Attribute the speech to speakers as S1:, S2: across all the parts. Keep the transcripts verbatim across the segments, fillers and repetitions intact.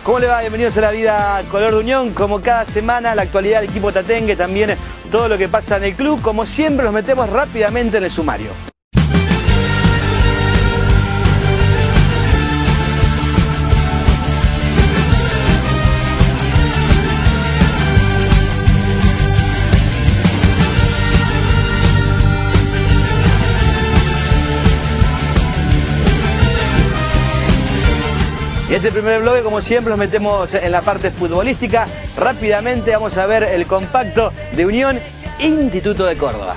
S1: ¿Cómo le va? Bienvenidos a La Vida Color de Unión. Como cada semana, la actualidad del equipo tatengue, también todo lo que pasa en el club. Como siempre, nos metemos rápidamente en el sumario. Y este primer bloque, como siempre, nos metemos en la parte futbolística. Rápidamente vamos a ver el compacto de Unión Instituto de Córdoba.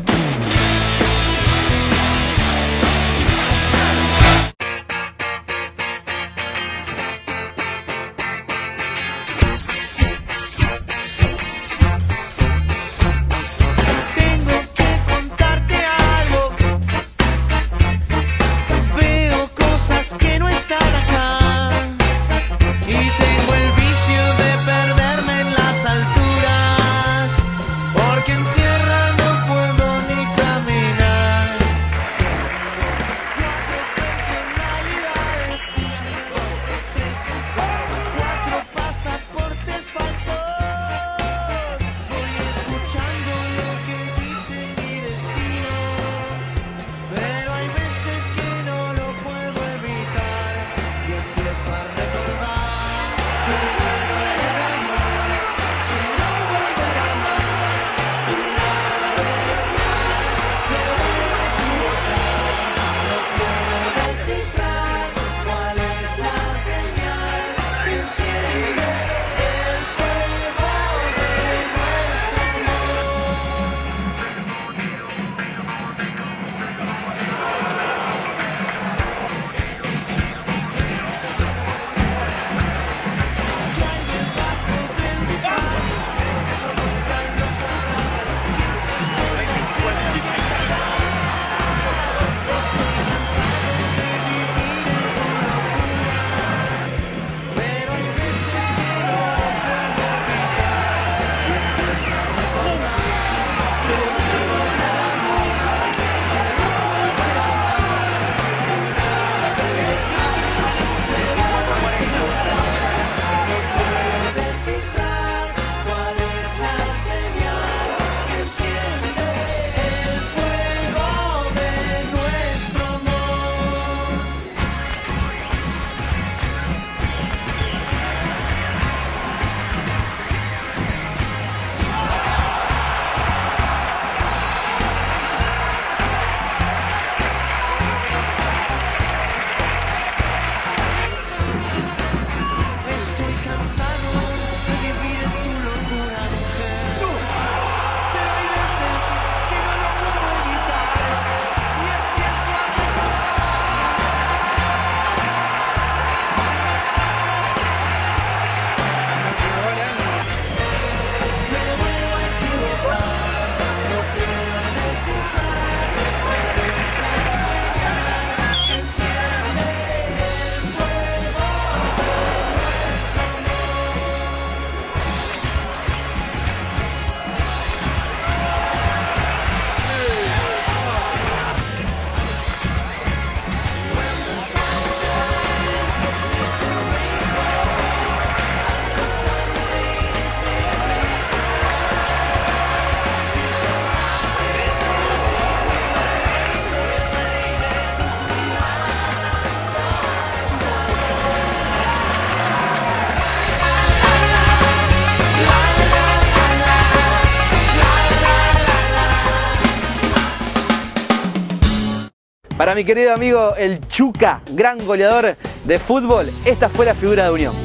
S1: Para mi querido amigo el Chuca, gran goleador de fútbol, esta fue la figura de Unión.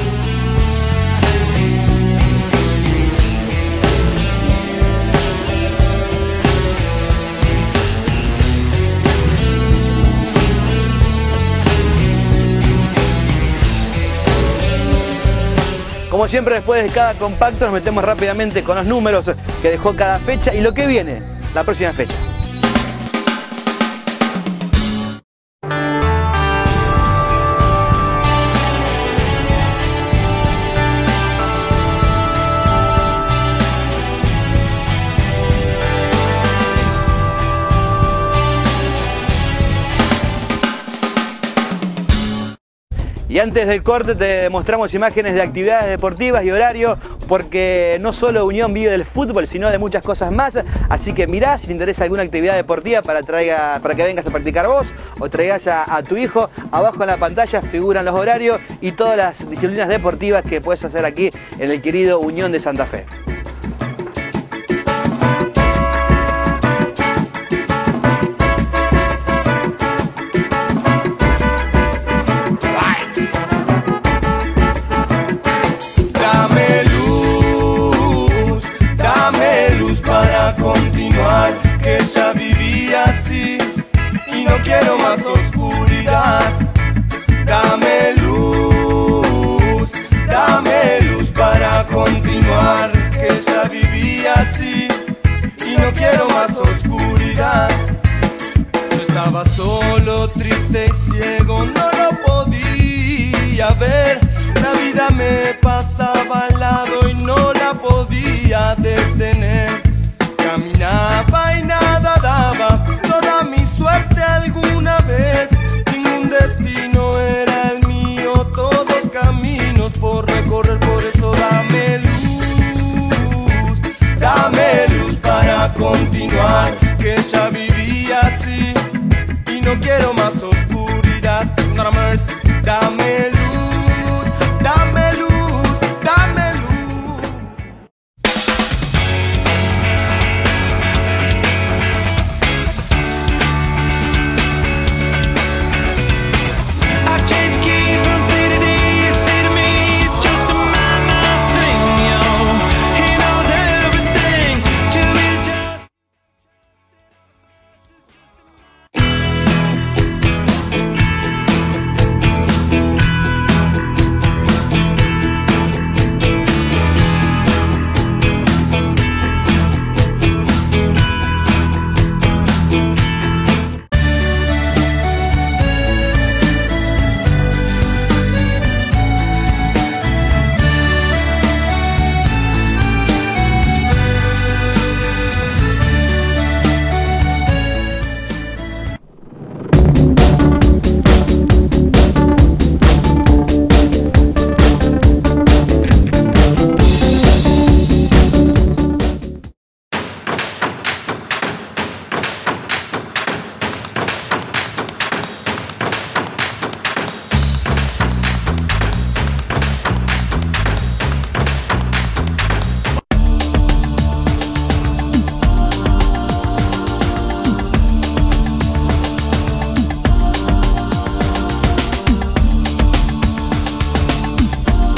S1: Como siempre, después de cada compacto nos metemos rápidamente con los números que dejó cada fecha y lo que viene la próxima fecha. Y Y antes del corte te mostramos imágenes de actividades deportivas y horario, porque no solo Unión vive del fútbol, sino de muchas cosas más. Así que mirá si te interesa alguna actividad deportiva para, traiga, para que vengas a practicar vos o traigas a, a tu hijo. Abajo en la pantalla figuran los horarios y todas las disciplinas deportivas que puedes hacer aquí en el querido Unión de Santa Fe.
S2: Continuar, que ya vivía así y no quiero más oscuridad. Dame luz, dame luz para continuar, que ya vivía así y no quiero más oscuridad. Yo estaba solo, triste y ciego, no lo podía ver, la vida me pasa